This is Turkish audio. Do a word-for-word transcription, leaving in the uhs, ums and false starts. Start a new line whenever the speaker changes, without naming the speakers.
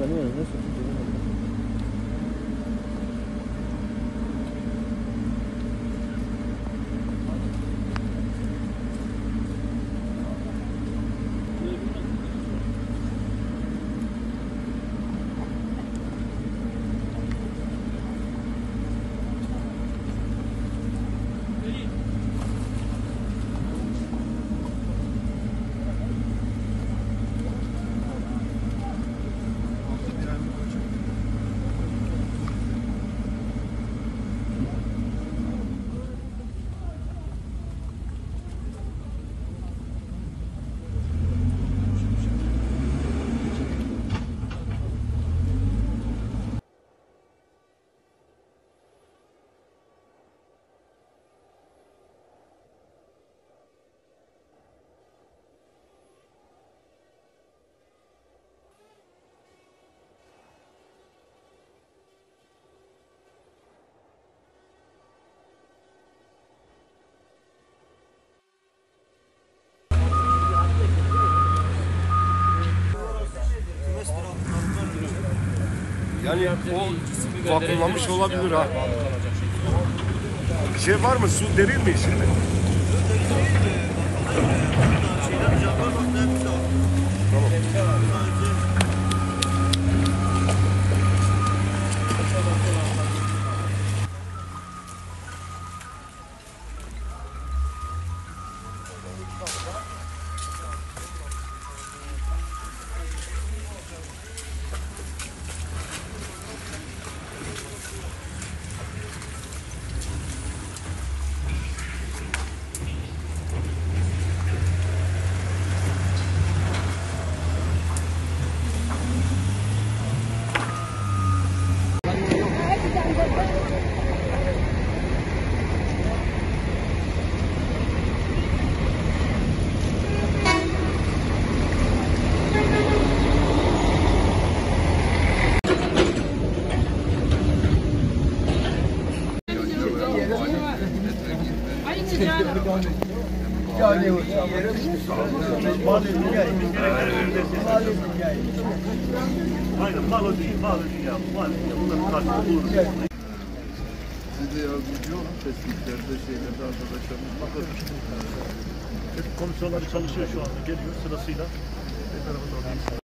Tanıyorum, nasıl?
Yani o vakumlamış olabilir ha. Şey var mı? Su derin mi şimdi?
Aynen, mal değil, mal değil ya. Mal değil ya. Bunların karşılığı olur.
Siz de yardımcı olun. Tespitlerde, şeylerde arkadaşlarımız bakın.
Komisyonları çalışıyor şu anda. Geliyor sırasıyla.